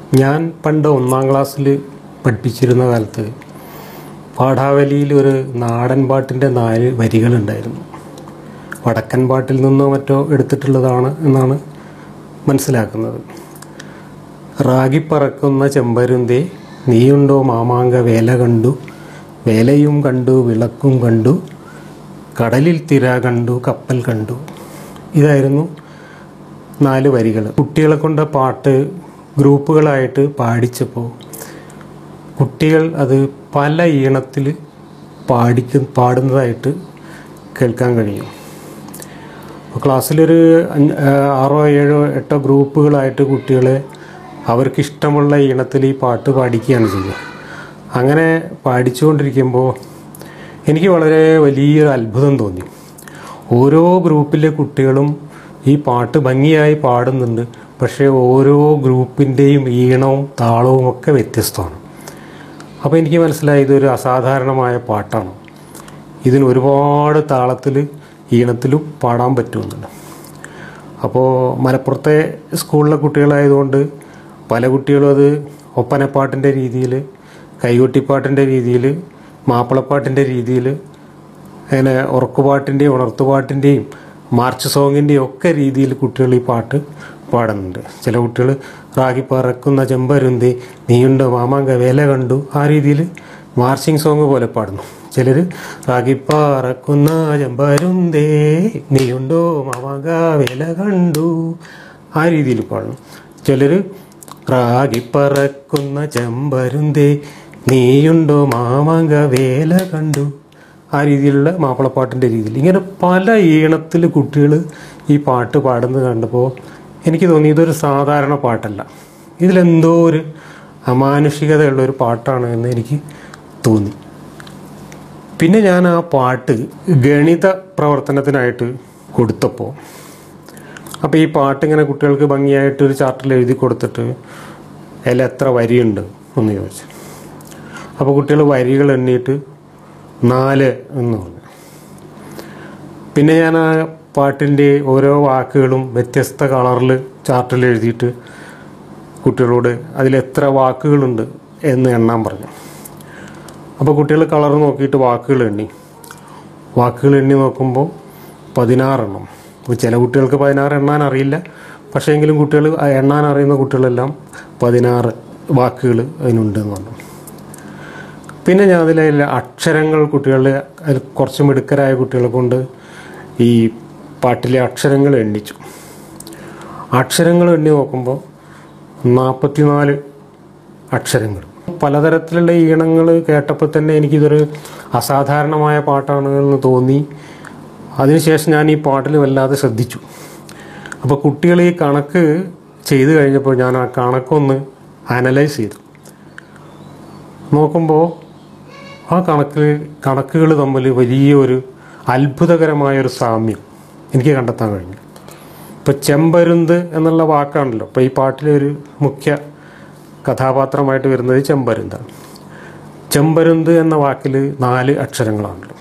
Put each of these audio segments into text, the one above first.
ഞാൻ പണ്ട് 1ാം ക്ലാസ്സിൽ പഠിപ്പിച്ചിരുന്ന കാലത്ത് പാഠാവലിയിൽ ഒരു നാടൻ പാട്ടിൻ്റെ 4 വരികളുണ്ടായിരുന്നു. വടക്കൻ പാട്ടിൽ നിന്നോ മറ്റോ എടുത്തിട്ടുള്ളതാണ് എന്നാണ് മനസ്സിലാക്കുന്നത്. റാഗിപ്പറക്കുന്ന ചെമ്പരുന്തേ നീയുണ്ടോ മാമാങ്ക വേല കണ്ടു, വേലയും കണ്ടു വിളക്കും കണ്ടു, കടലിൽ തിര കണ്ടു കപ്പൽ കണ്ടു. ഇതായിരുന്നു 4 വരികൾ. കുട്ടികളെ കൊണ്ട് പാട്ട് ഗ്രൂപ്പുകളായിട്ട് പാടിച്ചപ്പോൾ കുട്ടികൾ അത് പല ഈണത്തിൽ പാടുന്നതായിട്ട് കേൾക്കാൻ കഴിയും. ക്ലാസ്സിലൊരു 6, 7, 8 ഗ്രൂപ്പുകളായിട്ട് കുട്ടികളെ അവർക്കിഷ്ടമുള്ള ഈണത്തിൽ ഈ പാട്ട് പാടിക്കുകയാണ് ചെയ്യുക. അങ്ങനെ പാടിച്ചുകൊണ്ടിരിക്കുമ്പോൾ എനിക്ക് വളരെ വലിയൊരു അത്ഭുതം തോന്നി. ഓരോ ഗ്രൂപ്പിലെ കുട്ടികളും ഈ പാട്ട് ഭംഗിയായി പാടുന്നുണ്ട്, പക്ഷേ ഓരോ ഗ്രൂപ്പിൻ്റെയും ഈണവും താളവും ഒക്കെ വ്യത്യസ്തമാണ്. അപ്പോൾ എനിക്ക് മനസ്സിലായി ഇതൊരു അസാധാരണമായ പാട്ടാണ്. ഇതിന് ഒരുപാട് താളത്തിൽ ഈണത്തിലും പാടാൻ പറ്റുമെന്നുണ്ട്. അപ്പോൾ മലപ്പുറത്തെ സ്കൂളിലെ കുട്ടികളായതുകൊണ്ട് പല കുട്ടികളും അത് ഒപ്പനപ്പാട്ടിൻ്റെ രീതിയിൽ, കൈകൊട്ടിപ്പാട്ടിൻ്റെ രീതിയിൽ, മാപ്പിളപ്പാട്ടിൻ്റെ രീതിയിൽ, അങ്ങനെ ഉറക്കുപാട്ടിൻ്റെയും ഉണർത്തുപാട്ടിൻ്റെയും മാർച്ച് സോങ്ങിൻ്റെയും ഒക്കെ രീതിയിൽ കുട്ടികൾ ഈ പാട്ട് പാടുന്നുണ്ട്. ചില കുട്ടികൾ റാഗി പറക്കുന്ന ചെമ്പരുന്തേ നീയുണ്ടോ മാമാങ്ക വേല കണ്ടു, ആ രീതിയിൽ മാർച്ചിങ് സോങ് പോലെ പാടുന്നു. ചിലർ റാഗി പറക്കുന്ന ചെമ്പരുന്തേ നീയുണ്ടോ മാമാങ്ക വേല കണ്ടു, ആ രീതിയിൽ പാടുന്നു. ചിലർ റാഗി പറക്കുന്ന ചെമ്പരുന്തേ നീയുണ്ടോ മാമാങ്ക വേല കണ്ടു, ആ രീതിയിലുള്ള മാപ്പിളപ്പാട്ടിൻ്റെ രീതിയിൽ. ഇങ്ങനെ പല ഈണത്തിൽ കുട്ടികൾ ഈ പാട്ട് പാടുന്നത് കണ്ടപ്പോൾ എനിക്ക് തോന്നി ഇതൊരു സാധാരണ പാട്ടല്ല, ഇതിലെന്തോ ഒരു അമാനുഷികതയുള്ളൊരു പാട്ടാണ് എന്ന് എനിക്ക് തോന്നി. പിന്നെ ഞാൻ ആ പാട്ട് ഗണിത പ്രവർത്തനത്തിനായിട്ട് കൊടുത്തപ്പോൾ, അപ്പോൾ ഈ പാട്ടിങ്ങനെ കുട്ടികൾക്ക് ഭംഗിയായിട്ട് ഒരു ചാർട്ടിൽ എഴുതി കൊടുത്തിട്ട് അതിൽ എത്ര വരിയുണ്ട് എന്ന് ചോദിച്ചു. അപ്പോൾ കുട്ടികൾ വരികൾ എണ്ണിയിട്ട് 4 എന്ന് പറഞ്ഞു. പിന്നെ ഞാൻ ആ പാട്ടിൻ്റെ ഓരോ വാക്കുകളും വ്യത്യസ്ത കളറിൽ ചാർട്ടിൽ എഴുതിയിട്ട് കുട്ടികളോട് അതിലെത്ര വാക്കുകളുണ്ട് എന്ന് എണ്ണാൻ പറഞ്ഞു. അപ്പോൾ കുട്ടികൾ കളർ നോക്കിയിട്ട് വാക്കുകൾ എണ്ണി നോക്കുമ്പോൾ 16 എണ്ണം. അപ്പോൾ ചില കുട്ടികൾക്ക് 16 എണ്ണാൻ അറിയില്ല, പക്ഷേ എങ്കിലും കുട്ടികൾ എണ്ണാൻ അറിയുന്ന കുട്ടികളെല്ലാം 16 വാക്കുകൾ അതിനുണ്ടെന്ന് പറഞ്ഞു. പിന്നെ ഞാൻ അതിലെ അക്ഷരങ്ങൾ കുട്ടികളുടെ കുറച്ച് മിടുക്കരായ കുട്ടികളെ കൊണ്ട് ഈ പാട്ടിലെ അക്ഷരങ്ങൾ എണ്ണിച്ചു. അക്ഷരങ്ങൾ എണ്ണി നോക്കുമ്പോൾ 44 അക്ഷരങ്ങൾ. പലതരത്തിലുള്ള ഈണങ്ങൾ കേട്ടപ്പോൾ തന്നെ എനിക്കിതൊരു അസാധാരണമായ പാട്ടാണ് എന്ന് തോന്നി. അതിനുശേഷം ഞാൻ ഈ പാട്ടിൽ വല്ലാതെ ശ്രദ്ധിച്ചു. അപ്പോൾ കുട്ടികൾ ഈ കണക്ക് ചെയ്ത് കഴിഞ്ഞപ്പോൾ ഞാൻ ആ കണക്കൊന്ന് അനലൈസ് ചെയ്തു. നോക്കുമ്പോൾ ആ കണക്കുകൾ തമ്മിൽ വലിയൊരു അത്ഭുതകരമായൊരു സാമ്യം എനിക്ക് കണ്ടെത്താൻ കഴിഞ്ഞു. ഇപ്പോൾ ചെമ്പരുന്ത് എന്നുള്ള വാക്കാണല്ലോ ഇപ്പോൾ ഈ പാട്ടിലെ ഒരു മുഖ്യ കഥാപാത്രമായിട്ട് വരുന്നത് ചെമ്പരുന്താണ്. ചെമ്പരുന്ത് എന്ന വാക്കിൽ 4 അക്ഷരങ്ങളാണല്ലോ.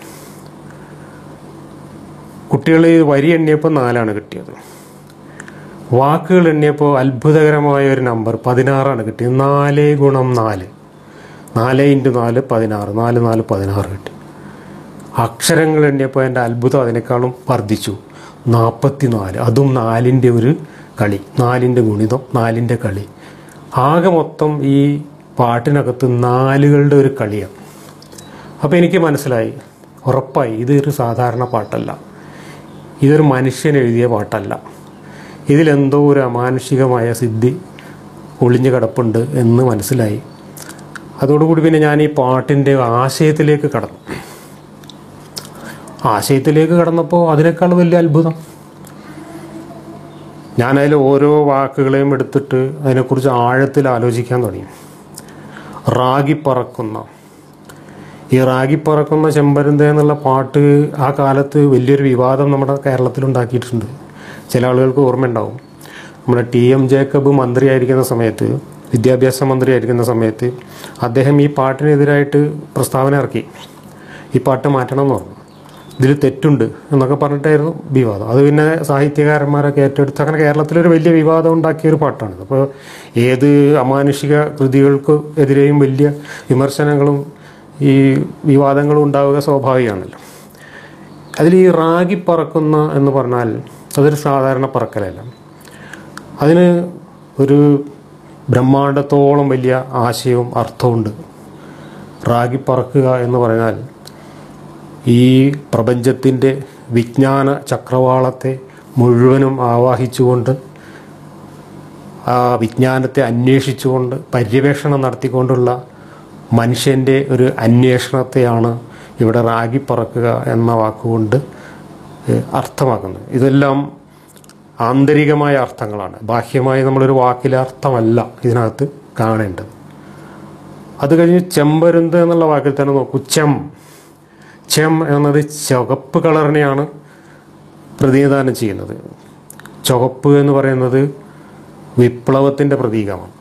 കുട്ടികൾ വരി എണ്ണിയപ്പോൾ 4 കിട്ടിയത്. വാക്കുകൾ എണ്ണിയപ്പോൾ അത്ഭുതകരമായ ഒരു നമ്പർ 16 കിട്ടിയത്. 4 × 4, 4 × 4 16, 4 × 4 16 കിട്ടി. അക്ഷരങ്ങൾ എണ്ണിയപ്പോൾ എൻ്റെ അത്ഭുതം അതിനേക്കാളും വർദ്ധിച്ചു. 44, അതും 4ൻ്റെ ഒരു കളി, 4ൻ്റെ ഗുണിതം, 4ൻ്റെ കളി. ആകെ മൊത്തം ഈ പാട്ടിനകത്ത് 4കളുടെ ഒരു കളിയാണ്. അപ്പോൾ എനിക്ക് മനസ്സിലായി, ഉറപ്പായി ഇതൊരു സാധാരണ പാട്ടല്ല, ഇതൊരു മനുഷ്യൻ എഴുതിയ പാട്ടല്ല, ഇതിലെന്തോ ഒരു അമാനുഷികമായ സിദ്ധി ഒളിഞ്ഞു കിടപ്പുണ്ട് എന്ന് മനസ്സിലായി. അതോടുകൂടി പിന്നെ ഞാൻ ഈ പാട്ടിൻ്റെ ആശയത്തിലേക്ക് കടന്നപ്പോൾ അതിനേക്കാൾ വലിയ അത്ഭുതം. ഞാനതിൽ ഓരോ വാക്കുകളെയും എടുത്തിട്ട് അതിനെക്കുറിച്ച് ആഴത്തിൽ ആലോചിക്കാൻ തുടങ്ങി. ഈ റാഗി പറക്കുന്ന ചെമ്പരുന്ത എന്നുള്ള പാട്ട് ആ കാലത്ത് വലിയൊരു വിവാദം നമ്മുടെ കേരളത്തിലുണ്ടാക്കിയിട്ടുണ്ട്. ചില ആളുകൾക്ക് ഓർമ്മയുണ്ടാവും. നമ്മുടെ TM ജേക്കബ് മന്ത്രിയായിരിക്കുന്ന സമയത്ത്, വിദ്യാഭ്യാസ മന്ത്രിയായിരിക്കുന്ന സമയത്ത് അദ്ദേഹം ഈ പാട്ടിനെതിരായിട്ട് പ്രസ്താവന ഇറക്കി. ഈ പാട്ട് മാറ്റണം എന്ന് പറഞ്ഞു. ഇതിൽ തെറ്റുണ്ട് എന്നൊക്കെ പറഞ്ഞിട്ടായിരുന്നു വിവാദം. അത് പിന്നെ സാഹിത്യകാരന്മാരൊക്കെ ഏറ്റെടുത്ത് അങ്ങനെ കേരളത്തിലൊരു വലിയ വിവാദം ഉണ്ടാക്കിയൊരു പാട്ടാണിത്. അപ്പോൾ ഏത് അമാനുഷിക കൃതികൾക്ക് എതിരെയും വലിയ വിമർശനങ്ങളും ഈ വിവാദങ്ങളും ഉണ്ടാവുക സ്വാഭാവികമാണല്ലോ. അതിൽ ഈ റാഗി പറക്കുന്ന എന്ന് പറഞ്ഞാൽ അതൊരു സാധാരണ പറക്കലല്ല. അതിന് ഒരു ബ്രഹ്മാണ്ടത്തോളം വലിയ ആശയവും അർത്ഥമുണ്ട്. റാഗി പറക്കുക എന്ന് പറഞ്ഞാൽ ഈ പ്രപഞ്ചത്തിൻ്റെ വിജ്ഞാന ചക്രവാളത്തെ മുഴുവനും ആവാഹിച്ചുകൊണ്ട് ആ വിജ്ഞാനത്തെ അന്വേഷിച്ചുകൊണ്ട് പര്യവേഷണം നടത്തിക്കൊണ്ടുള്ള മനുഷ്യൻ്റെ ഒരു അന്വേഷണത്തെയാണ് ഇവിടെ റാഗി പറക്കുക എന്ന വാക്കുകൊണ്ട് അർത്ഥമാക്കുന്നത്. ഇതെല്ലാം ആന്തരികമായ അർത്ഥങ്ങളാണ്. ബാഹ്യമായി നമ്മളൊരു വാക്കിലെ അർത്ഥമല്ല ഇതിനകത്ത് കാണേണ്ടത്. അത് കഴിഞ്ഞ് ചെമ്പരുന്ത് എന്നുള്ള വാക്കിൽ തന്നെ നോക്കൂ. ചെം എന്നത് ചുവപ്പ് കളറിനെയാണ് പ്രതിനിധാനം ചെയ്യുന്നത്. ചുവപ്പ് എന്ന് പറയുന്നത് വിപ്ലവത്തിൻ്റെ പ്രതീകമാണ്.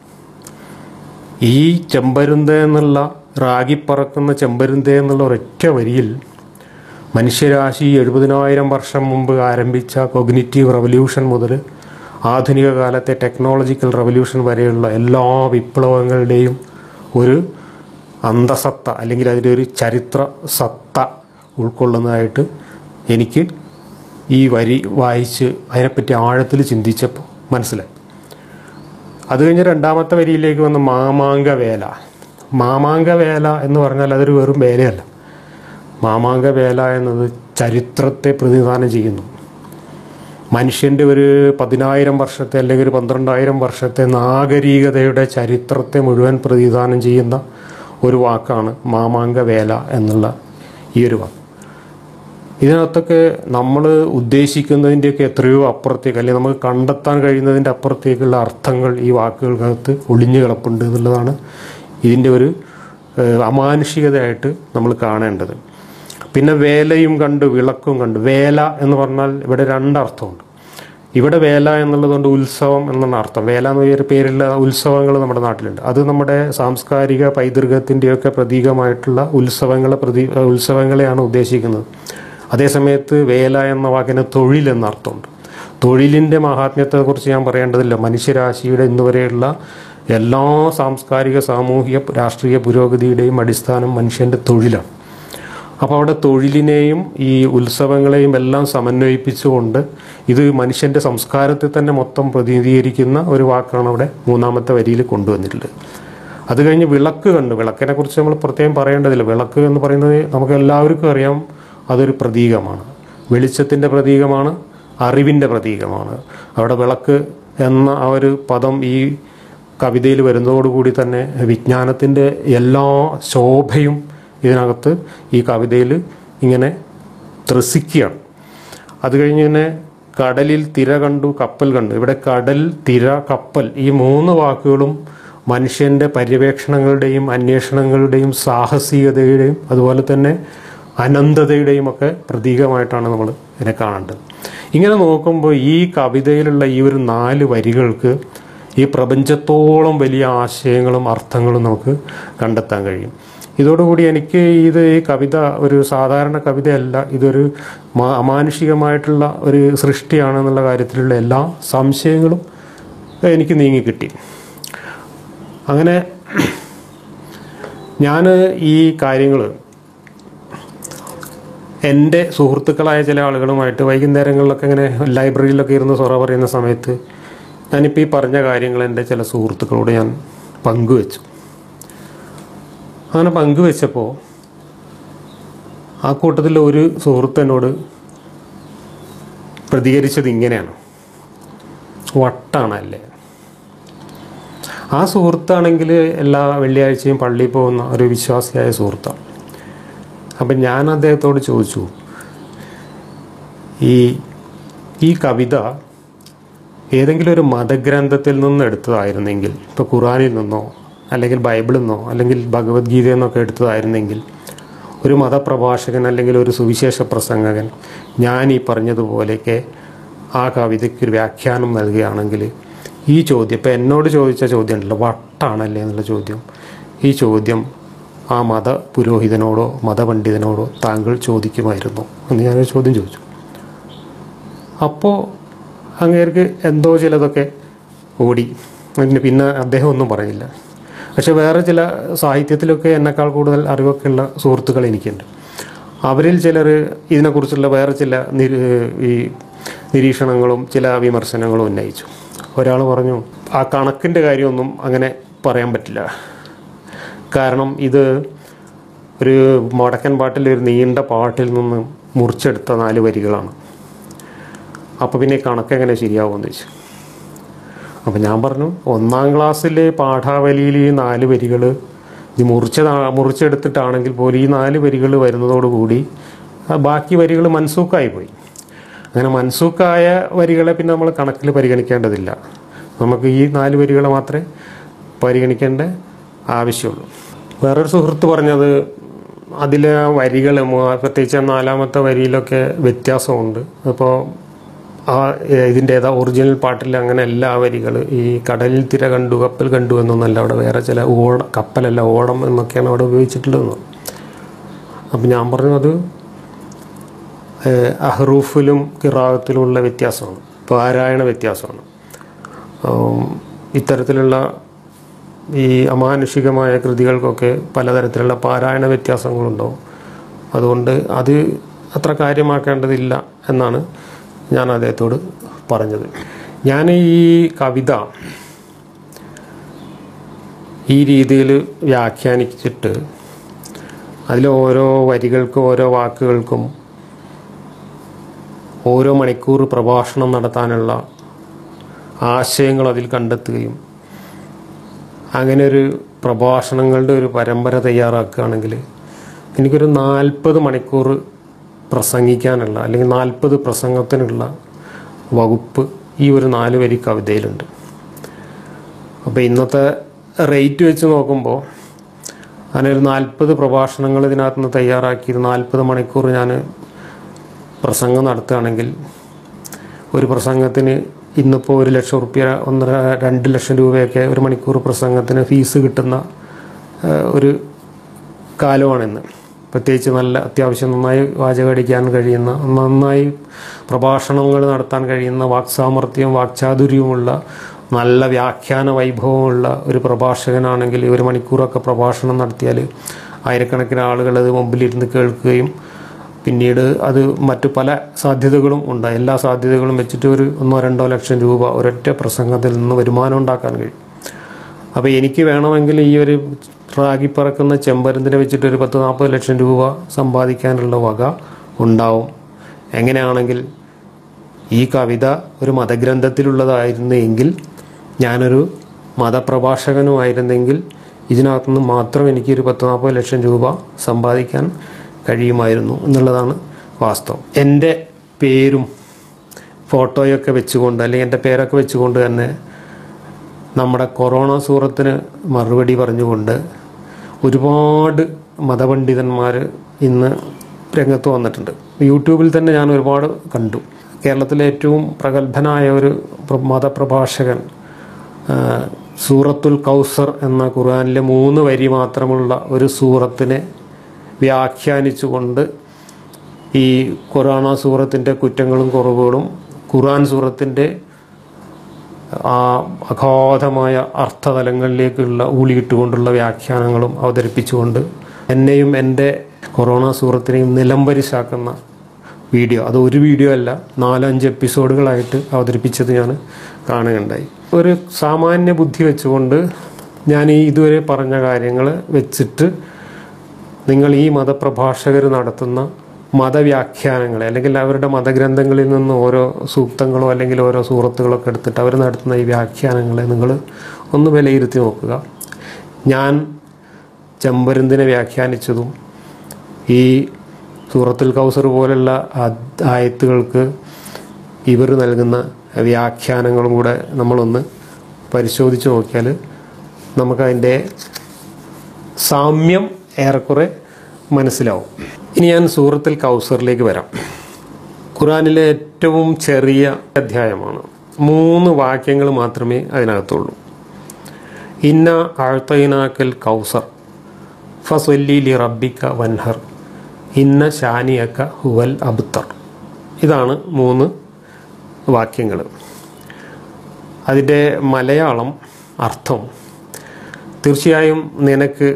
ഈ ചെമ്പരുന്ത് എന്നുള്ള റാഗി പറക്കുന്ന ചെമ്പരുന്ത് എന്നുള്ള ഒരൊറ്റ വരിയിൽ മനുഷ്യരാശി 70,000 വർഷം മുമ്പ് ആരംഭിച്ച കോഗ്നിറ്റീവ് റവല്യൂഷൻ മുതൽ ആധുനിക കാലത്തെ ടെക്നോളജിക്കൽ റവല്യൂഷൻ വരെയുള്ള എല്ലാ വിപ്ലവങ്ങളുടെയും ഒരു അന്തസത്ത അല്ലെങ്കിൽ അതിൻ്റെ ഒരു ചരിത്ര സത്ത ഉൾക്കൊള്ളുന്നതായിട്ട് എനിക്ക് ഈ വരി വായിച്ച് അതിനെപ്പറ്റി ആഴത്തിൽ ചിന്തിച്ചപ്പോൾ മനസ്സിലായി. അത് കഴിഞ്ഞ് രണ്ടാമത്തെ വരിയിലേക്ക് വന്ന മാമാങ്കവേല. മാമാങ്കവേല എന്ന് പറഞ്ഞാൽ അതൊരു വെറും വേലയല്ല. മാമാങ്കവേല എന്നത് ചരിത്രത്തെ പ്രതിനിധാനം ചെയ്യുന്നു. മനുഷ്യൻ്റെ ഒരു 10,000 വർഷത്തെ അല്ലെങ്കിൽ ഒരു 12,000 വർഷത്തെ നാഗരികതയുടെ ചരിത്രത്തെ മുഴുവൻ പ്രതിനിധാനം ചെയ്യുന്ന ഒരു വാക്കാണ് മാമാങ്കവേല എന്നുള്ള ഈ ഒരു വാക്ക്. ഇതിനകത്തൊക്കെ നമ്മൾ ഉദ്ദേശിക്കുന്നതിൻ്റെയൊക്കെ എത്രയോ അപ്പുറത്തേക്ക് അല്ലെങ്കിൽ നമുക്ക് കണ്ടെത്താൻ കഴിയുന്നതിൻ്റെ അപ്പുറത്തേക്കുള്ള അർത്ഥങ്ങൾ ഈ വാക്കുകൾക്കകത്ത് ഒളിഞ്ഞു കിടപ്പുണ്ട് എന്നുള്ളതാണ് ഇതിൻ്റെ ഒരു അമാനുഷികതയായിട്ട് നമ്മൾ കാണേണ്ടത്. പിന്നെ വേലയും കണ്ട് വിളക്കും കണ്ട്. വേല എന്ന് പറഞ്ഞാൽ ഇവിടെ രണ്ടർത്ഥമുണ്ട്. ഇവിടെ വേല എന്നുള്ളതുകൊണ്ട് ഉത്സവം എന്നാണ് അർത്ഥം. വേല എന്ന ഒരു പേരുള്ള ഉത്സവങ്ങൾ നമ്മുടെ നാട്ടിലുണ്ട്. അത് നമ്മുടെ സാംസ്കാരിക പൈതൃകത്തിൻ്റെയൊക്കെ പ്രതീകമായിട്ടുള്ള ഉത്സവങ്ങളെയാണ് ഉദ്ദേശിക്കുന്നത്. അതേസമയത്ത് വേല എന്ന വാക്കിന് തൊഴിൽ എന്ന അർത്ഥമുണ്ട്. തൊഴിലിൻ്റെ മഹാത്മ്യത്തെക്കുറിച്ച് ഞാൻ പറയേണ്ടതില്ല. മനുഷ്യരാശിയുടെ ഇന്നുവരെയുള്ള എല്ലാ സാംസ്കാരിക സാമൂഹിക രാഷ്ട്രീയ പുരോഗതിയുടെയും അടിസ്ഥാനം മനുഷ്യൻ്റെ തൊഴിലാണ്. അപ്പോൾ അവിടെ തൊഴിലിനെയും ഈ ഉത്സവങ്ങളെയും എല്ലാം സമന്വയിപ്പിച്ചുകൊണ്ട് ഇത് മനുഷ്യൻ്റെ സംസ്കാരത്തെ തന്നെ മൊത്തം പ്രതിനിധീകരിക്കുന്ന ഒരു വാക്കാണ് അവിടെ മൂന്നാമത്തെ വരിയിൽ കൊണ്ടുവന്നിട്ടുള്ളത്. അത് കഴിഞ്ഞ് വിളക്ക് കണ്ടു. വിളക്കിനെ കുറിച്ച് നമ്മൾ പ്രത്യേകം പറയേണ്ടതില്ല. വിളക്ക് എന്ന് പറയുന്നത് നമുക്ക് എല്ലാവർക്കും അറിയാം, അതൊരു പ്രതീകമാണ്. വെളിച്ചത്തിൻ്റെ പ്രതീകമാണ്, അറിവിൻ്റെ പ്രതീകമാണ്. അവിടെ വിളക്ക് എന്ന ആ ഒരു പദം ഈ കവിതയിൽ വരുന്നതോടുകൂടി തന്നെ വിജ്ഞാനത്തിൻ്റെ എല്ലാ ശോഭയും ഇതിനകത്ത് ഈ കവിതയിൽ ഇങ്ങനെ ത്രസിക്കുകയാണ്. അത് കഴിഞ്ഞ് തന്നെ കടലിൽ തിര കണ്ടു, കപ്പൽ കണ്ടു. ഇവിടെ കടൽ, തിര, കപ്പൽ ഈ മൂന്ന് വാക്കുകളും മനുഷ്യൻ്റെ പര്യവേക്ഷണങ്ങളുടെയും അന്വേഷണങ്ങളുടെയും സാഹസികതയുടെയും അതുപോലെ തന്നെ അനന്തതയുടെയും ഒക്കെ പ്രതീകമായിട്ടാണ് നമ്മൾ ഇതിനെ കാണേണ്ടത്. ഇങ്ങനെ നോക്കുമ്പോൾ ഈ കവിതയിലുള്ള ഈ ഒരു 4 വരികൾക്ക് ഈ പ്രപഞ്ചത്തോളം വലിയ ആശയങ്ങളും അർത്ഥങ്ങളും നമുക്ക് കണ്ടെത്താൻ കഴിയും. ഇതോടുകൂടി എനിക്ക് ഈ കവിത ഒരു സാധാരണ കവിതയല്ല, ഇതൊരു അമാനുഷികമായിട്ടുള്ള ഒരു സൃഷ്ടിയാണെന്നുള്ള കാര്യത്തിലുള്ള എല്ലാ സംശയങ്ങളും എനിക്ക് നീങ്ങിക്കിട്ടി. അങ്ങനെ ഞാൻ ഈ കാര്യങ്ങൾ എൻ്റെ സുഹൃത്തുക്കളായ ചില ആളുകളുമായിട്ട് വൈകുന്നേരങ്ങളിലൊക്കെ ഇങ്ങനെ ലൈബ്രറിയിലൊക്കെ ഇരുന്ന് സൊറ പറയുന്ന സമയത്ത് ഞാനിപ്പോൾ ഈ പറഞ്ഞ കാര്യങ്ങൾ എൻ്റെ ചില സുഹൃത്തുക്കളോട് ഞാൻ പങ്കുവെച്ചു. അങ്ങനെ പങ്കുവെച്ചപ്പോൾ ആ കൂട്ടത്തിൽ ഒരു സുഹൃത്ത് എന്നോട് പ്രതികരിച്ചത് ഇങ്ങനെയാണ്: വട്ടാണല്ലേ. ആ സുഹൃത്താണെങ്കിൽ എല്ലാ വെള്ളിയാഴ്ചയും പള്ളിയിൽ പോകുന്ന ഒരു വിശ്വാസിയായ സുഹൃത്താണ്. അപ്പം ഞാൻ അദ്ദേഹത്തോട് ചോദിച്ചു, ഈ കവിത ഏതെങ്കിലും ഒരു മതഗ്രന്ഥത്തിൽ നിന്ന് എടുത്തതായിരുന്നെങ്കിൽ, ഇപ്പോൾ ഖുറാനിൽ നിന്നോ അല്ലെങ്കിൽ ബൈബിളിൽ നിന്നോ അല്ലെങ്കിൽ ഭഗവത്ഗീതയിൽ നിന്നൊക്കെ എടുത്തതായിരുന്നെങ്കിൽ ഒരു മതപ്രഭാഷകൻ അല്ലെങ്കിൽ ഒരു സുവിശേഷ പ്രസംഗകൻ ഞാൻ ഈ പറഞ്ഞതുപോലെയൊക്കെ ആ കവിതയ്ക്കൊരു വ്യാഖ്യാനം നൽകുകയാണെങ്കിൽ ഈ ചോദ്യം, ഇപ്പോൾ എന്നോട് ചോദിച്ച ചോദ്യം ഉണ്ടല്ലോ, വട്ടാണല്ലേ എന്നുള്ള ചോദ്യം, ഈ ചോദ്യം ആ മത പുരോഹിതനോടോ മതപണ്ഡിതനോടോ താങ്കൾ ചോദിക്കുമായിരുന്നു എന്ന് ഞാനൊരു ചോദ്യം ചോദിച്ചു. അപ്പോൾ അങ്ങേർക്ക് എന്തോ ചിലതൊക്കെ ഓടി. പിന്നെ അദ്ദേഹം ഒന്നും പറഞ്ഞില്ല. പക്ഷെ വേറെ ചില സാഹിത്യത്തിലൊക്കെ എന്നെക്കാൾ കൂടുതൽ അറിവൊക്കെ ഉള്ള സുഹൃത്തുക്കൾ എനിക്കുണ്ട്. അവരിൽ ചിലർ ഇതിനെക്കുറിച്ചുള്ള വേറെ ചില ഈ നിരീക്ഷണങ്ങളും ചില വിമർശനങ്ങളും ഉന്നയിച്ചു. ഒരാൾ പറഞ്ഞു, ആ കണക്കിൻ്റെ കാര്യമൊന്നും അങ്ങനെ പറയാൻ പറ്റില്ല. കാരണം ഇത് ഒരു വടക്കൻ പാട്ടിലെ ഒരു നീണ്ട പാട്ടിൽ നിന്ന് മുറിച്ചെടുത്ത 4 വരികളാണ്. അപ്പോൾ പിന്നെ കണക്കെങ്ങനെ ശരിയാവുമെന്ന് ചോദിച്ചു. അപ്പോൾ ഞാൻ പറഞ്ഞു, 1ാം ക്ലാസ്സിലെ പാഠാവലിയിൽ ഈ 4 വരികൾ ഇത് മുറിച്ചെടുത്തിട്ടാണെങ്കിൽ പോലും ഈ 4 വരികൾ വരുന്നതോടുകൂടി ബാക്കി വരികൾ മൻസൂക്കായി പോയി. അങ്ങനെ മൻസൂക്കായ വരികളെ പിന്നെ നമ്മൾ കണക്കിൽ പരിഗണിക്കേണ്ടതില്ല. നമുക്ക് ഈ 4 വരികളെ മാത്രമേ പരിഗണിക്കേണ്ട ആവശ്യമുള്ളൂ. വേറൊരു സുഹൃത്ത് പറഞ്ഞത്, അതിലെ വരികൾ പ്രത്യേകിച്ച് 4ാമത്തെ വരിയിലൊക്കെ വ്യത്യാസമുണ്ട്. അപ്പോൾ ഇതിൻ്റെ ഒറിജിനൽ പാട്ടിൽ അങ്ങനെ എല്ലാ വരികൾ ഈ കടലിൽ തിര കണ്ടു കപ്പൽ കണ്ടു എന്നൊന്നല്ല, അവിടെ വേറെ ചില കപ്പലല്ല ഓടം എന്നൊക്കെയാണ് അവിടെ ഉപയോഗിച്ചിട്ടുള്ളതെന്ന്. അപ്പം ഞാൻ പറഞ്ഞു, അത് അഹ്റൂഫിലും ഖിറാഅത്തിലുമുള്ള വ്യത്യാസമാണ്, പാരായണ വ്യത്യാസമാണ്. ഇത്തരത്തിലുള്ള ഈ അമാനുഷികമായ കൃതികൾക്കൊക്കെ പലതരത്തിലുള്ള പാരായണ വ്യത്യാസങ്ങളുണ്ടാവും. അതുകൊണ്ട് അത് അത്ര കാര്യമാക്കേണ്ടതില്ല എന്നാണ് ഞാൻ അദ്ദേഹത്തോട് പറഞ്ഞത്. ഞാൻ ഈ കവിത ഈ രീതിയിൽ വ്യാഖ്യാനിച്ചിട്ട് അതിൽ ഓരോ വരികൾക്കും ഓരോ വാക്കുകൾക്കും ഓരോ മണിക്കൂർ പ്രഭാഷണം നടത്താനുള്ള ആശയങ്ങൾ അതിൽ കണ്ടെത്തുകയും അങ്ങനെ ഒരു പ്രഭാഷണങ്ങളുടെ ഒരു പരമ്പര തയ്യാറാക്കുകയാണെങ്കിൽ എനിക്കൊരു 40 മണിക്കൂർ പ്രസംഗിക്കാനുള്ള അല്ലെങ്കിൽ 40 പ്രസംഗത്തിനുള്ള വകുപ്പ് ഈ ഒരു 4 വരി കവിതയിലുണ്ട്. അപ്പോൾ ഇന്നത്തെ റേറ്റ് വെച്ച് നോക്കുമ്പോൾ അതിനൊരു 40 പ്രഭാഷണങ്ങൾ ഇതിനകത്ത് നിന്ന് തയ്യാറാക്കി 40 മണിക്കൂർ ഞാൻ പ്രസംഗം നടത്തുകയാണെങ്കിൽ ഒരു പ്രസംഗത്തിന് ഇന്നിപ്പോൾ 1 ലക്ഷം റുപ്യ 1-2 ലക്ഷം രൂപയൊക്കെ ഒരു മണിക്കൂർ പ്രസംഗത്തിന് ഫീസ് കിട്ടുന്ന ഒരു കാലമാണിന്ന്. പ്രത്യേകിച്ച് നല്ല അത്യാവശ്യം നന്നായി വാചകടിക്കാൻ കഴിയുന്ന, നന്നായി പ്രഭാഷണങ്ങൾ നടത്താൻ കഴിയുന്ന, വാക്സാമർത്ഥ്യം വാക്ചാതുര്യമുള്ള, നല്ല വ്യാഖ്യാന വൈഭവമുള്ള ഒരു പ്രഭാഷകനാണെങ്കിൽ 1 മണിക്കൂറൊക്കെ പ്രഭാഷണം നടത്തിയാൽ ആയിരക്കണക്കിന് ആളുകൾ അത് മുമ്പിലിരുന്ന് കേൾക്കുകയും പിന്നീട് അത് മറ്റു പല സാധ്യതകളും ഉണ്ട്. എല്ലാ സാധ്യതകളും വെച്ചിട്ട് ഒരു 1-2 ലക്ഷം രൂപ ഒരൊറ്റ പ്രസംഗത്തിൽ നിന്ന് വരുമാനം ഉണ്ടാക്കാൻ കഴിയും. അപ്പോൾ എനിക്ക് വേണമെങ്കിൽ ഈ ഒരു റാഗിപ്പറക്കുന്ന ചെമ്പരുന്തിനെ വെച്ചിട്ട് ഒരു 10-40 ലക്ഷം രൂപ സമ്പാദിക്കാനുള്ള വക ഉണ്ടാവും. എങ്ങനെയാണെങ്കിൽ ഈ കവിത ഒരു മതഗ്രന്ഥത്തിലുള്ളതായിരുന്നു എങ്കിൽ, ഞാനൊരു മതപ്രഭാഷകനുമായിരുന്നെങ്കിൽ ഇതിനകത്തുനിന്ന് മാത്രം എനിക്കൊരു 10-40 ലക്ഷം രൂപ സമ്പാദിക്കാൻ കഴിയുമായിരുന്നു എന്നുള്ളതാണ് വാസ്തവം. എൻ്റെ പേരും ഫോട്ടോയൊക്കെ വെച്ചുകൊണ്ട് അല്ലെങ്കിൽ എൻ്റെ പേരൊക്കെ വെച്ചുകൊണ്ട് തന്നെ നമ്മുടെ കൊറോണ സൂറത്തിന് മറുപടി പറഞ്ഞുകൊണ്ട് ഒരുപാട് മതപണ്ഡിതന്മാർ ഇന്ന് രംഗത്ത് വന്നിട്ടുണ്ട്. യൂട്യൂബിൽ തന്നെ ഞാൻ ഒരുപാട് കണ്ടു. കേരളത്തിലെ ഏറ്റവും പ്രഗത്ഭനായ ഒരു മതപ്രഭാഷകൻ സൂറത്തുൽ കൗസർ എന്ന ഖുർആനിലെ 3 വരി മാത്രമുള്ള ഒരു സൂറത്തിനെ വ്യാഖ്യാനിച്ചുകൊണ്ട് ഈ കൊറോണ സൂറത്തിൻ്റെ കുറ്റങ്ങളും കുറവുകളും ഖുർആൻ സൂറത്തിൻ്റെ ആ അഗാധമായ അർത്ഥതലങ്ങളിലേക്കുള്ള ഊളിയിട്ടുകൊണ്ടുള്ള വ്യാഖ്യാനങ്ങളും അവതരിപ്പിച്ചുകൊണ്ട് എന്നെയും എൻ്റെ കൊറോണ സൂറത്തിനെയും നിലംപരിശാക്കുന്ന വീഡിയോ, അത് ഒരു വീഡിയോ അല്ല 4-5 എപ്പിസോഡുകളായിട്ട് അവതരിപ്പിച്ചത് ഞാൻ കാണുകയുണ്ടായി. ഒരു സാമാന്യ ബുദ്ധി വെച്ചുകൊണ്ട് ഞാൻ ഈ ഇതുവരെ പറഞ്ഞ കാര്യങ്ങൾ വെച്ചിട്ട് നിങ്ങൾ ഈ മതപ്രഭാഷകർ നടത്തുന്ന മതവ്യാഖ്യാനങ്ങളെ അല്ലെങ്കിൽ അവരുടെ മതഗ്രന്ഥങ്ങളിൽ നിന്ന് ഓരോ സൂക്തങ്ങളോ അല്ലെങ്കിൽ ഓരോ സൂറത്തുകളൊക്കെ എടുത്തിട്ട് അവർ നടത്തുന്ന ഈ വ്യാഖ്യാനങ്ങളെ നിങ്ങൾ ഒന്ന് വിലയിരുത്തി നോക്കുക. ഞാൻ ചെമ്പരുന്തിനെ വ്യാഖ്യാനിച്ചതും ഈ സൂറത്തുൽ കൗസർ പോലുള്ള ആയത്തുകൾക്ക് ഇവർ നൽകുന്ന വ്യാഖ്യാനങ്ങളും കൂടെ നമ്മളൊന്ന് പരിശോധിച്ച് നോക്കിയാൽ നമുക്കതിൻ്റെ സാമ്യം ഏറെക്കുറെ മനസ്സിലാവും. ഇനി ഞാൻ സൂറത്തുൽ കൗസറിലേക്ക് വരാം. ഖുർആനിലെ ഏറ്റവും ചെറിയ അധ്യായമാണ്. 3 വാക്യങ്ങൾ മാത്രമേ അതിനകത്തുള്ളൂ. ഇന്ന അഅ്തൈനാക്കൽ കൗസർ ഫസ്വല്ലി ലി റബ്ബിക വൻഹർ ഇന്ന ഷാനിയക ഹുവൽ അബ്തർ. ഇതാണ് 3 വാക്യങ്ങൾ. അതിൻ്റെ മലയാളം അർത്ഥം: തീർച്ചയായും നിനക്ക്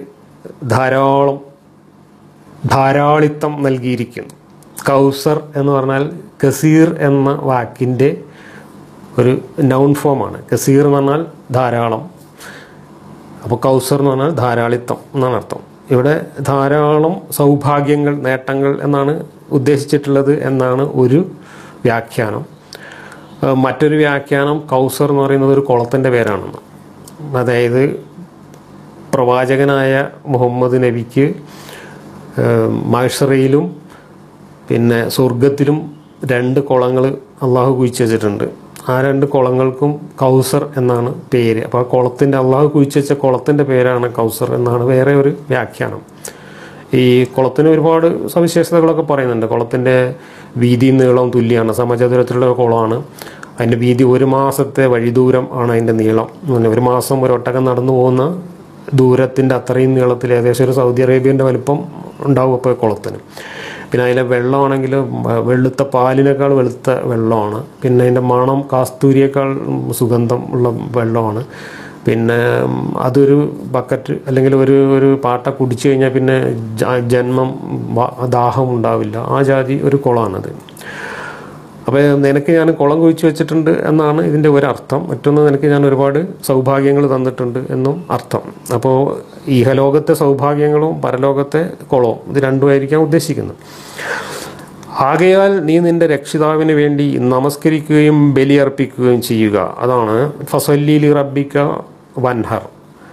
ധാരാളിത്തം നൽകിയിരിക്കുന്നു. കൗസർ എന്ന് പറഞ്ഞാൽ കസീർ എന്ന വാക്കിൻ്റെ ഒരു നൗൺ ഫോമാണ്. കസീർ എന്ന് പറഞ്ഞാൽ ധാരാളം, അപ്പോൾ കൗസർ എന്ന് പറഞ്ഞാൽ ധാരാളിത്തം എന്നാണ് അർത്ഥം. ഇവിടെ ധാരാളം സൗഭാഗ്യങ്ങൾ, നേട്ടങ്ങൾ എന്നാണ് ഉദ്ദേശിച്ചിട്ടുള്ളത് എന്നാണ് ഒരു വ്യാഖ്യാനം. മറ്റൊരു വ്യാഖ്യാനം കൗസർ എന്ന് പറയുന്നത് ഒരു കുളത്തിൻ്റെ പേരാണെന്ന്. അതായത് പ്രവാചകനായ മുഹമ്മദ് നബിക്ക് മഹ്ശറയിലും പിന്നെ സ്വർഗത്തിലും 2 കുളങ്ങൾ അള്ളാഹു കുഴിച്ച് വെച്ചിട്ടുണ്ട്. ആ 2 കുളങ്ങൾക്കും കൗസർ എന്നാണ് പേര്. അപ്പോൾ ആ കുളത്തിൻ്റെ, അള്ളാഹു കുഴിച്ച് വെച്ച കുളത്തിൻ്റെ പേരാണ് കൗസർ എന്നാണ് വേറെ ഒരു വ്യാഖ്യാനം. ഈ കുളത്തിന് ഒരുപാട് സവിശേഷതകളൊക്കെ പറയുന്നുണ്ട്. കുളത്തിൻ്റെ വീതി നീളം തുല്യമാണ്, സമചതുരത്തിലുള്ള കുളമാണ്. അതിൻ്റെ വീതി 1 മാസത്തെ വഴിദൂരം ആണ് അതിൻ്റെ നീളം. 1 മാസം ഒരു ഒട്ടകം നടന്നു പോകുന്ന ദൂരത്തിൻ്റെ അത്രയും നീളത്തിൽ ഏകദേശം ഒരു സൗദി അറേബ്യൻ്റെ വലിപ്പം ഉണ്ടാവും അപ്പോൾ കുളത്തിന്. പിന്നെ അതിലെ വെള്ളമാണെങ്കിൽ വെളുത്ത പാലിനേക്കാൾ വെളുത്ത വെള്ളമാണ്. പിന്നെ അതിൻ്റെ മണം കാസ്തൂരിയേക്കാൾ സുഗന്ധം ഉള്ള വെള്ളമാണ്. പിന്നെ അതൊരു ബക്കറ്റ് അല്ലെങ്കിൽ ഒരു പാട്ട കുടിച്ചു കഴിഞ്ഞാൽ പിന്നെ ജന്മം ദാഹം ഉണ്ടാവില്ല. ആ ജാതി ഒരു കുളമാണത്. അപ്പോൾ നിനക്ക് ഞാൻ കുളം കുഴിച്ച് വെച്ചിട്ടുണ്ട് എന്നാണ് ഇതിൻ്റെ ഒരർത്ഥം. മറ്റൊന്ന്, നിനക്ക് ഞാൻ ഒരുപാട് സൗഭാഗ്യങ്ങൾ തന്നിട്ടുണ്ട് എന്നും അർത്ഥം. അപ്പോൾ ഇഹലോകത്തെ സൗഭാഗ്യങ്ങളും പരലോകത്തെ കുളവും ഇത് രണ്ടുമായിരിക്കാം ഉദ്ദേശിക്കുന്നത്. ആകയാൽ നീ നിൻ്റെ രക്ഷിതാവിന് വേണ്ടി നമസ്കരിക്കുകയും ബലിയർപ്പിക്കുകയും ചെയ്യുക. അതാണ് ഫസ്വല്ലി ലി റബ്ബിക വൻഹർ.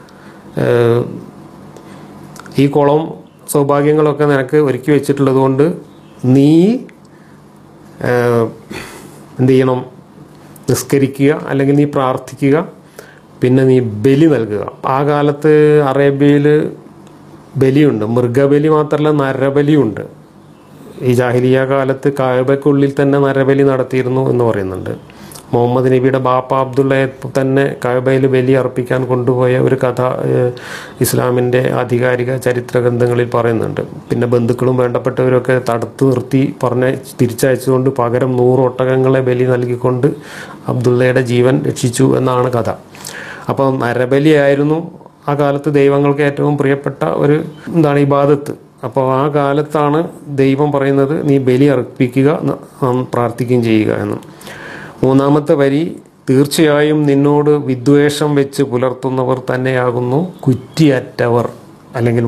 ഈ കുളം സൗഭാഗ്യങ്ങളൊക്കെ നിനക്ക് ഒരുക്കി വെച്ചിട്ടുള്ളത് കൊണ്ട് നീ എന്ത് ചെയ്യണം? നിസ്കരിക്കുക, അല്ലെങ്കിൽ നീ പ്രാർത്ഥിക്കുക, പിന്നെ നീ ബലി നൽകുക. ആ കാലത്ത് അറേബ്യയിൽ ബലിയുണ്ട്. മൃഗബലി മാത്രമല്ല, നരബലിയുണ്ട്. ഈ ജാഹിലിയ കാലത്ത് കഅബയ്ക്കുള്ളിൽ തന്നെ നരബലി നടത്തിയിരുന്നു എന്ന് പറയുന്നുണ്ട്. മുഹമ്മദ് നബിയുടെ ബാപ്പ അബ്ദുള്ളയെ തന്നെ കഅബയിൽ ബലി അർപ്പിക്കാൻ കൊണ്ടുപോയ ഒരു കഥ ഇസ്ലാമിൻ്റെ ആധികാരിക ചരിത്ര ഗ്രന്ഥങ്ങളിൽ പറയുന്നുണ്ട്. പിന്നെ ബന്ധുക്കളും വേണ്ടപ്പെട്ടവരൊക്കെ തടുത്തു നിർത്തി തിരിച്ചയച്ചുകൊണ്ട് പകരം 100 ഒട്ടകങ്ങളെ ബലി നൽകിക്കൊണ്ട് അബ്ദുള്ളയുടെ ജീവൻ രക്ഷിച്ചു എന്നാണ് കഥ. അപ്പോൾ നരബലിയായിരുന്നു ആ കാലത്ത് ദൈവങ്ങൾക്ക് ഏറ്റവും പ്രിയപ്പെട്ട ഒരു ഇബാദത്ത്. അപ്പോൾ ആ കാലത്താണ് ദൈവം പറയുന്നത് നീ ബലി അർപ്പിക്കുക, പ്രാർത്ഥിക്കുകയും ചെയ്യുക എന്ന്. 3-ാമത്തെ വരി: തീർച്ചയായും നിന്നോട് വിദ്വേഷം വെച്ച് പുലർത്തുന്നവർ തന്നെയാകുന്നു കുറ്റിയറ്റവർ, അല്ലെങ്കിൽ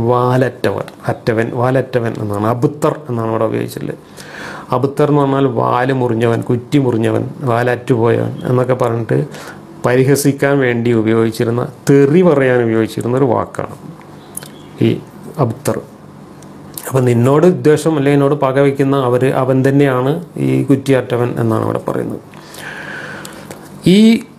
വാലറ്റവൻ എന്നാണ്. അബ്തർ എന്നാണ് അവിടെ ഉപയോഗിച്ചിട്ടുള്ളത്. അബ്തർ എന്ന് പറഞ്ഞാൽ വാല് മുറിഞ്ഞവൻ, കുറ്റി മുറിഞ്ഞവൻ, വാലറ്റുപോയവൻ എന്നൊക്കെ പറഞ്ഞിട്ട് പരിഹസിക്കാൻ വേണ്ടി ഉപയോഗിച്ചിരുന്ന, തെറി പറയാൻ ഉപയോഗിച്ചിരുന്ന ഒരു വാക്കാണ് ഈ അബ്തർ. അപ്പം നിന്നോട് വിദ്വേഷം അല്ലെങ്കിൽ എന്നോട് പകവയ്ക്കുന്ന അവൻ തന്നെയാണ് ഈ കുറ്റിയാറ്റവൻ എന്നാണ് അവിടെ പറയുന്നത്. ഈ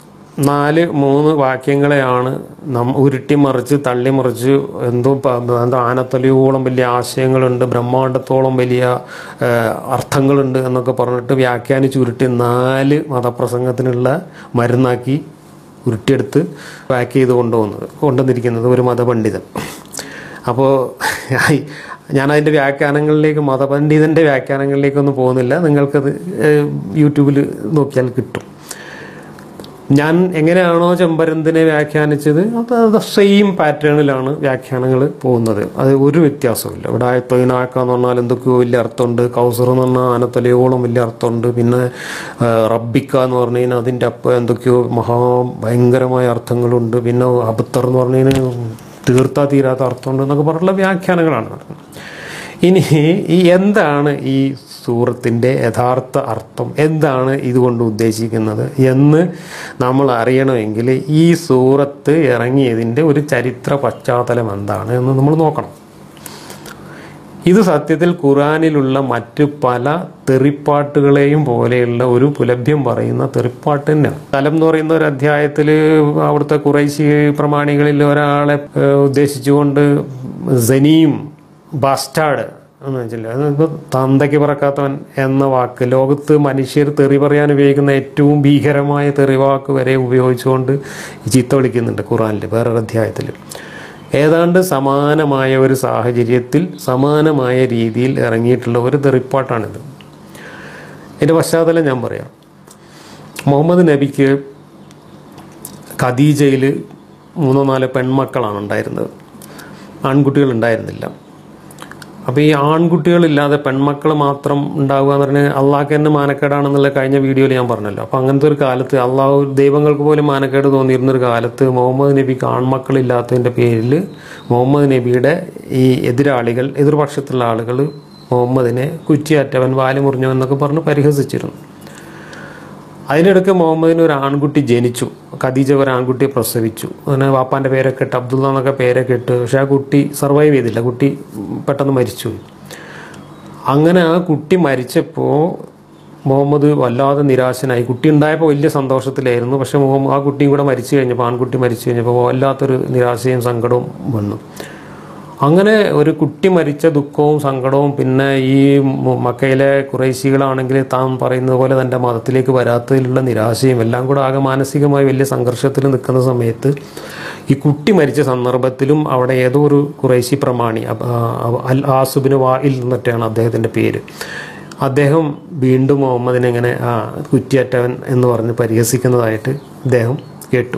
3 വാക്യങ്ങളെയാണ് ഉരുട്ടിമറിച്ച് തള്ളിമറിച്ച് എന്തോ ആനത്തലയോളം വലിയ ആശയങ്ങളുണ്ട്, ബ്രഹ്മാണ്ടത്തോളം വലിയ അർത്ഥങ്ങളുണ്ട് എന്നൊക്കെ പറഞ്ഞിട്ട് വ്യാഖ്യാനിച്ച് ഉരുട്ടി 4 മതപ്രസംഗത്തിനുള്ള മരുന്നാക്കി ഉരുട്ടിയെടുത്ത് പാക്ക് ചെയ്ത് കൊണ്ടുവന്നിരിക്കുന്നത് ഒരു മതപണ്ഡിതൻ. അപ്പോൾ ഞാനതിൻ്റെ വ്യാഖ്യാനങ്ങളിലേക്ക്, മതപണ്ഡിതൻ്റെ വ്യാഖ്യാനങ്ങളിലേക്കൊന്നും പോകുന്നില്ല. നിങ്ങൾക്കത് യൂട്യൂബിൽ നോക്കിയാൽ കിട്ടും. ഞാൻ എങ്ങനെയാണോ ചെമ്പരന്തിനെ വ്യാഖ്യാനിച്ചത് അത് സെയിം പാറ്റേണിലാണ് വ്യാഖ്യാനങ്ങൾ പോകുന്നത്. അത് ഒരു വ്യത്യാസമില്ല. ഇവിടെ ആയത്തൊയിനാക്കാന്ന് പറഞ്ഞാൽ എന്തൊക്കെയോ വലിയ അർത്ഥമുണ്ട്. കൗസർ എന്ന് പറഞ്ഞാൽ ആനത്തലയോളം വലിയ അർത്ഥമുണ്ട്. പിന്നെ റബ്ബിക്ക എന്ന് പറഞ്ഞു കഴിഞ്ഞാൽ അതിൻ്റെ അപ്പം എന്തൊക്കെയോ ഭയങ്കരമായ അർത്ഥങ്ങളുണ്ട്. പിന്നെ അബ്തർ എന്ന് പറഞ്ഞു കഴിഞ്ഞാൽ തീർത്താ തീരാത്ത അർത്ഥമുണ്ട് എന്നൊക്കെ പറഞ്ഞുള്ള വ്യാഖ്യാനങ്ങളാണ്. ഇനി എന്താണ് ഈ സൂറത്തിൻ്റെ യഥാർത്ഥ അർത്ഥം, എന്താണ് ഇതുകൊണ്ട് ഉദ്ദേശിക്കുന്നത് എന്ന് നമ്മൾ അറിയണമെങ്കിൽ ഈ സൂറത്ത് ഇറങ്ങിയതിൻ്റെ ഒരു ചരിത്ര പശ്ചാത്തലം എന്താണ് എന്ന് നമ്മൾ നോക്കണം. ഇത് സത്യത്തിൽ ഖുർആനിലുള്ള മറ്റ് പല തെറിപ്പാട്ടുകളെയും പോലെയുള്ള ഒരു പുലഭ്യം പറയുന്ന തെറിപ്പാട്ട് തന്നെയാണ്. കലം എന്ന് പറയുന്ന ഒരു അധ്യായത്തിൽ അവിടുത്തെ ഖുറൈശി പ്രമാണികളിൽ ഒരാളെ ഉദ്ദേശിച്ചുകൊണ്ട് സനീം, ബാസ്റ്റാർഡ് എന്ന് വെച്ചില്ല, അതിപ്പോൾ തന്തയ്ക്ക് പറക്കാത്തവൻ എന്ന വാക്ക് ലോകത്ത് മനുഷ്യർ തെറി പറയാൻ ഉപയോഗിക്കുന്ന ഏറ്റവും ഭീകരമായ തെറിവാക്ക് വരെ ഉപയോഗിച്ചുകൊണ്ട് ചീത്ത വിളിക്കുന്നുണ്ട് ഖുർആനിൽ വേറൊരു അധ്യായത്തിൽ. ഏതാണ്ട് സമാനമായ ഒരു സാഹചര്യത്തിൽ സമാനമായ രീതിയിൽ ഇറങ്ങിയിട്ടുള്ള ഒരു തെറിപ്പാട്ടാണിത്. ഇതിൻ്റെ പശ്ചാത്തലം ഞാൻ പറയാം. മുഹമ്മദ് നബിക്ക് ഖദീജയിൽ 3-4 പെൺമക്കളാണ് ഉണ്ടായിരുന്നത്, ആൺകുട്ടികൾ ഉണ്ടായിരുന്നില്ല. അപ്പോൾ ഈ ആൺകുട്ടികളില്ലാതെ പെൺമക്കൾ മാത്രം ഉണ്ടാവുക എന്ന് പറഞ്ഞാൽ അള്ളാഹ്ക്ക് തന്നെ മാനക്കേടാണെന്നുള്ള കഴിഞ്ഞ വീഡിയോയിൽ ഞാൻ പറഞ്ഞല്ലോ. അപ്പോൾ അങ്ങനത്തെ ഒരു കാലത്ത് അള്ളാഹു ദൈവങ്ങൾക്ക് പോലും മാനക്കേട് തോന്നിയിരുന്നൊരു കാലത്ത് മുഹമ്മദ് നബിക്ക് ആൺമക്കളില്ലാത്തതിൻ്റെ പേരിൽ മുഹമ്മദ് നബിയുടെ ഈ എതിരാളികൾ, എതിർപക്ഷത്തുള്ള ആളുകൾ മുഹമ്മദിനെ കുറ്റിയാറ്റവൻ, വാല് മുറിഞ്ഞവൻ എന്നൊക്കെ പറഞ്ഞ് പരിഹസിച്ചിരുന്നു. അതിനിടയ്ക്ക് മുഹമ്മദിന് ഒരു ആൺകുട്ടി ജനിച്ചു. ഖദീജ ഒരു ആൺകുട്ടിയെ പ്രസവിച്ചു. അങ്ങനെ വാപ്പാൻ്റെ പേരൊക്കെ ഇട്ട്, അബ്ദുള്ള എന്നൊക്കെ പേരൊക്കെ ഇട്ട്. പക്ഷെ ആ കുട്ടി സർവൈവ് ചെയ്തില്ല, കുട്ടി പെട്ടെന്ന് മരിച്ചു. അങ്ങനെ ആ കുട്ടി മരിച്ചപ്പോൾ മുഹമ്മദ് വല്ലാതെ നിരാശനായി. കുട്ടി ഉണ്ടായപ്പോൾ വലിയ സന്തോഷത്തിലായിരുന്നു. പക്ഷെ ആ കുട്ടിയും കൂടെ മരിച്ചു കഴിഞ്ഞപ്പോൾ, ആൺകുട്ടി മരിച്ചു കഴിഞ്ഞപ്പോൾ വല്ലാത്തൊരു നിരാശയും സങ്കടവും വന്നു. അങ്ങനെ ഒരു കുട്ടി മരിച്ച ദുഃഖവും സങ്കടവും, പിന്നെ ഈ മക്കയിലെ ഖുറൈശികളാണെങ്കിൽ താൻ പറയുന്നത് പോലെ തൻ്റെ മതത്തിലേക്ക് വരാത്തതിലുള്ള നിരാശയും എല്ലാം കൂടെ ആകെ മാനസികമായി വലിയ സംഘർഷത്തിൽ നിൽക്കുന്ന സമയത്ത് ഈ കുട്ടി മരിച്ച സന്ദർഭത്തിലും അവിടെ ഏതോ ഒരു ഖുറൈശി പ്രമാണി, അൽ ആസുബിന് വായിൽ എന്നിട്ടാണ് അദ്ദേഹത്തിൻ്റെ പേര്, അദ്ദേഹം വീണ്ടും മുഹമ്മദിനെ ഇങ്ങനെ കുറ്റിയറ്റവൻ എന്ന് പറഞ്ഞ് പരിഹസിക്കുന്നതായിട്ട് അദ്ദേഹം കേട്ടു.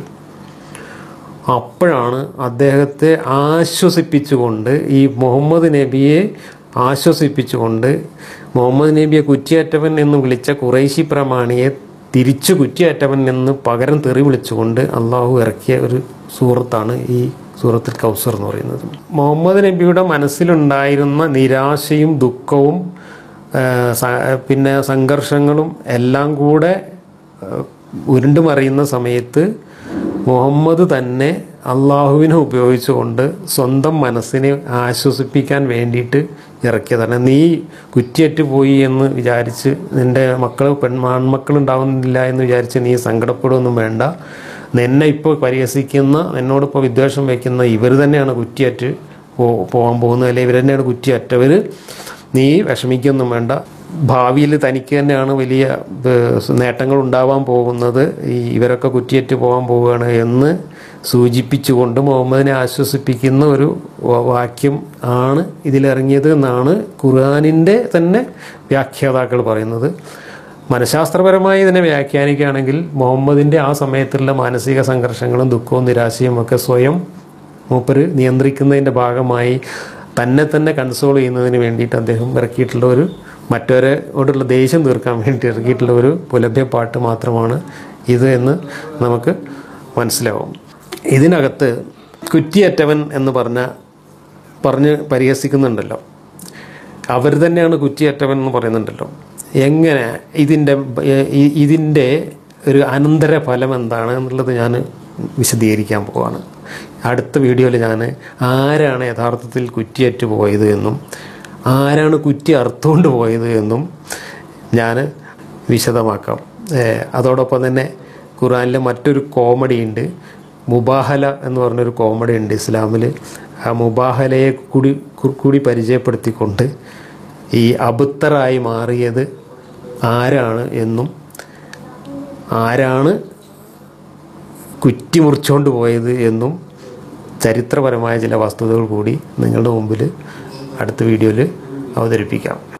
അപ്പോഴാണ് അദ്ദേഹത്തെ ആശ്വസിപ്പിച്ചുകൊണ്ട്, ഈ മുഹമ്മദ് നബിയെ ആശ്വസിപ്പിച്ചുകൊണ്ട് മുഹമ്മദ് നബിയെ കുറ്റിയാറ്റവൻ എന്ന് വിളിച്ച ഖുറൈശി പ്രമാണിയെ തിരിച്ചു കുറ്റിയാറ്റവൻ എന്ന് പകരം തെറി വിളിച്ചുകൊണ്ട് അള്ളാഹു ഇറക്കിയ ഒരു സൂറത്താണ് ഈ സൂറത്തുൽ കൗസർ എന്ന് പറയുന്നത്. മുഹമ്മദ് നബിയുടെ മനസ്സിലുണ്ടായിരുന്ന നിരാശയും ദുഃഖവും പിന്നെ സംഘർഷങ്ങളും എല്ലാം കൂടെ ഉരുണ്ടുമറിയുന്ന സമയത്ത് മുഹമ്മദ് തന്നെ അള്ളാഹുവിനെ ഉപയോഗിച്ചുകൊണ്ട് സ്വന്തം മനസ്സിനെ ആശ്വസിപ്പിക്കാൻ വേണ്ടിയിട്ട് ഇറക്കിയതാണ്. നീ കുറ്റിയറ്റ് പോയി എന്ന് വിചാരിച്ച്, നിൻ്റെ ആൺമക്കളുണ്ടാവുന്നില്ല എന്ന് വിചാരിച്ച് നീ സങ്കടപ്പെടുകയൊന്നും വേണ്ട. നിന്നെ ഇപ്പോൾ പരിഹസിക്കുന്ന, എന്നോടിപ്പോൾ വിദ്വേഷം വയ്ക്കുന്ന ഇവർ തന്നെയാണ് കുറ്റിയറ്റ് പോകാൻ പോകുന്നത്, അല്ലെങ്കിൽ ഇവർ തന്നെയാണ് കുറ്റിയറ്റവർ. നീ വിഷമിക്കൊന്നും വേണ്ട. ഭാവിയിൽ തനിക്ക് തന്നെയാണ് വലിയ നേട്ടങ്ങൾ ഉണ്ടാവാൻ പോകുന്നത്, ഇവരൊക്കെ കുറ്റിയറ്റ് പോകാൻ പോവുകയാണ് എന്ന് സൂചിപ്പിച്ചുകൊണ്ട് മുഹമ്മദിനെ ആശ്വസിപ്പിക്കുന്ന ഒരു വാക്യം ആണ് ഇതിലിറങ്ങിയത് എന്നാണ് ഖുർആനിൻ്റെ തന്നെ വ്യാഖ്യാതാക്കൾ പറയുന്നത്. മനഃശാസ്ത്രപരമായി ഇതിനെ വ്യാഖ്യാനിക്കുകയാണെങ്കിൽ മുഹമ്മദിൻ്റെ ആ സമയത്തുള്ള മാനസിക സംഘർഷങ്ങളും ദുഃഖവും നിരാശയും ഒക്കെ സ്വയം മൂപ്പര് നിയന്ത്രിക്കുന്നതിൻ്റെ ഭാഗമായി തന്നെ കൺസോൾ ചെയ്യുന്നതിന് വേണ്ടിയിട്ട് അദ്ദേഹം ഇറക്കിയിട്ടുള്ള ഒരു, മറ്റവരോടുള്ള ദേഷ്യം തീർക്കാൻ വേണ്ടി ഇറക്കിയിട്ടുള്ള ഒരു പുലഭ്യ പാട്ട് മാത്രമാണ് ഇത് എന്ന് നമുക്ക് മനസ്സിലാവും. ഇതിനകത്ത് കുറ്റിയറ്റവൻ എന്ന് പറഞ്ഞ് പരിഹസിക്കുന്നുണ്ടല്ലോ, അവർ തന്നെയാണ് കുറ്റിയറ്റവൻ എന്ന് പറയുന്നുണ്ടല്ലോ. എങ്ങനെ ഇതിൻ്റെ ഒരു അനന്തരഫലം എന്താണ് എന്നുള്ളത് ഞാൻ വിശദീകരിക്കാൻ പോവാണ്. അടുത്ത വീഡിയോയിൽ ഞാൻ ആരാണ് യഥാർത്ഥത്തിൽ കുറ്റിയറ്റ് പോയത് എന്നും ആരാണ് കുറ്റി അറുത്തുകൊണ്ട് പോയത് എന്നും ഞാൻ വിശദമാക്കാം. അതോടൊപ്പം തന്നെ ഖുർആനിലെ മറ്റൊരു കോമഡി ഉണ്ട്, മുബാഹല എന്ന് പറഞ്ഞൊരു കോമഡി ഉണ്ട് ഇസ്ലാമിൽ. ആ മുബാഹലയെ കൂടി പരിചയപ്പെടുത്തിക്കൊണ്ട് ഈ അബുത്തറായി മാറിയത് ആരാണ് എന്നും ആരാണ് കുറ്റി മുറിച്ചുകൊണ്ട് പോയത് എന്നും ചരിത്രപരമായ ചില വസ്തുതകൾ കൂടി നിങ്ങളുടെ മുമ്പിൽ അടുത്ത വീഡിയോയിൽ അവതരിപ്പിക്കാം.